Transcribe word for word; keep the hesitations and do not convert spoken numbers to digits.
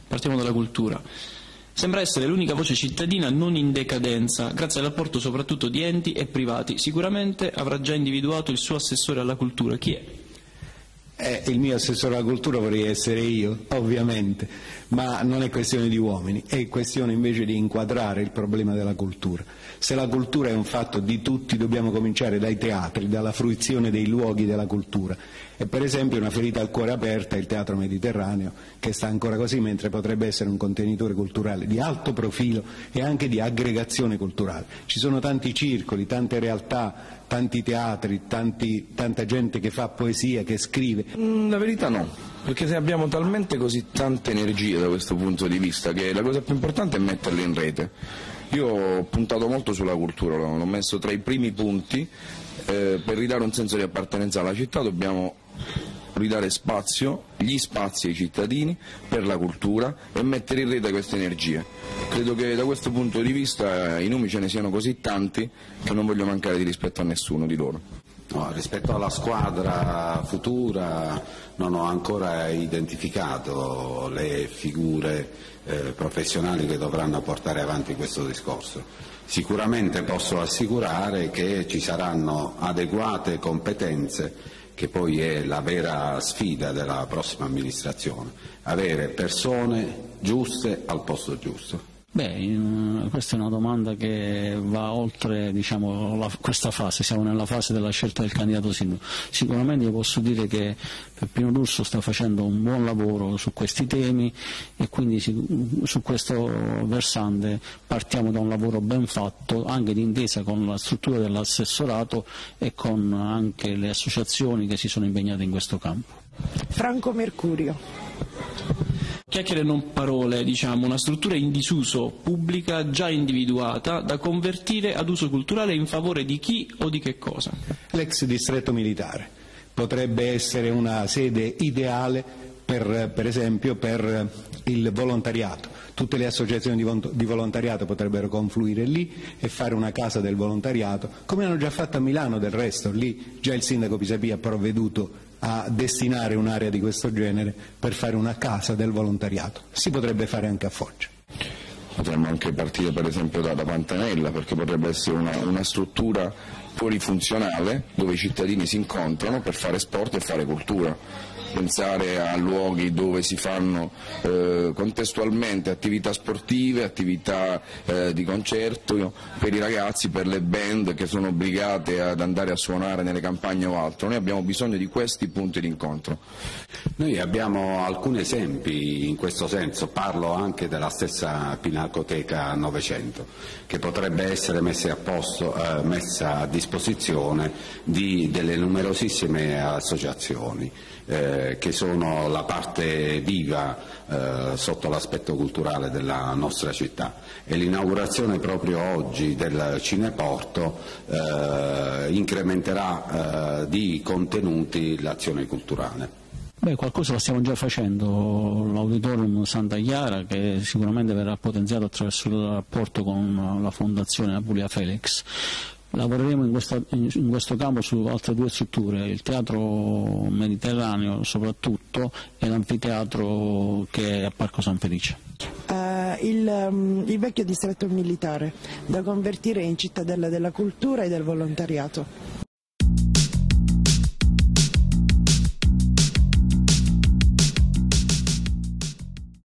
Partiamo dalla cultura. Sembra essere l'unica voce cittadina non in decadenza, grazie all'apporto soprattutto di enti e privati. Sicuramente avrà già individuato il suo assessore alla cultura. Chi è? Eh, il mio assessore alla cultura vorrei essere io, ovviamente, ma non è questione di uomini, è questione invece di inquadrare il problema della cultura. Se la cultura è un fatto di tutti, dobbiamo cominciare dai teatri, dalla fruizione dei luoghi della cultura. E per esempio una ferita al cuore aperta è il Teatro Mediterraneo, che sta ancora così, mentre potrebbe essere un contenitore culturale di alto profilo e anche di aggregazione culturale. Ci sono tanti circoli, tante realtà, tanti teatri, tanti, tanta gente che fa poesia, che scrive. La verità no, perché se abbiamo talmente così tante energie da questo punto di vista che la cosa più importante è metterle in rete. Io ho puntato molto sulla cultura, l'ho messo tra i primi punti, eh, per ridare un senso di appartenenza alla città dobbiamo ridare spazio, gli spazi ai cittadini per la cultura e mettere in rete queste energie. Credo che da questo punto di vista i nomi ce ne siano così tanti che non voglio mancare di rispetto a nessuno di loro. No, rispetto alla squadra futura non ho ancora identificato le figure eh, professionali che dovranno portare avanti questo discorso. Sicuramente posso assicurare che ci saranno adeguate competenze, che poi è la vera sfida della prossima amministrazione, avere persone giuste al posto giusto. Beh, questa è una domanda che va oltre, diciamo, la, questa fase, siamo nella fase della scelta del candidato sindaco. Sicuramente io posso dire che Peppino D'Urso sta facendo un buon lavoro su questi temi e quindi su questo versante partiamo da un lavoro ben fatto, anche d'intesa con la struttura dell'assessorato e con anche le associazioni che si sono impegnate in questo campo. Franco Mercurio. Chiacchiere non parole, diciamo, una struttura in disuso, pubblica, già individuata, da convertire ad uso culturale in favore di chi o di che cosa? L'ex distretto militare potrebbe essere una sede ideale per, per esempio per il volontariato. Tutte le associazioni di volontariato potrebbero confluire lì e fare una casa del volontariato, come hanno già fatto a Milano del resto. Lì già il sindaco Pisapia ha provveduto a destinare un'area di questo genere per fare una casa del volontariato. Si potrebbe fare anche a Foggia. Potremmo anche partire per esempio da, da Pantanella, perché potrebbe essere una, una struttura polifunzionale dove i cittadini si incontrano per fare sport e fare cultura. Pensare a luoghi dove si fanno eh, contestualmente attività sportive, attività eh, di concerto per i ragazzi, per le band che sono obbligate ad andare a suonare nelle campagne o altro. Noi abbiamo bisogno di questi punti di incontro. Noi abbiamo alcuni esempi in questo senso, parlo anche della stessa Pinacoteca Novecento, che potrebbe essere messa a, posto, eh, messa a disposizione di, delle numerosissime associazioni. Eh, che sono la parte viva eh, sotto l'aspetto culturale della nostra città, e l'inaugurazione proprio oggi del Cineporto eh, incrementerà eh, di contenuti l'azione culturale. Beh, qualcosa lo stiamo già facendo, l'Auditorium Santa Chiara, che sicuramente verrà potenziato attraverso il rapporto con la Fondazione Apulia Felix. Lavoreremo in, questa, in questo campo su altre due strutture, il Teatro Mediterraneo soprattutto e l'anfiteatro che è a Parco San Felice. Uh, il, um, il vecchio distretto militare, da convertire in cittadella della cultura e del volontariato.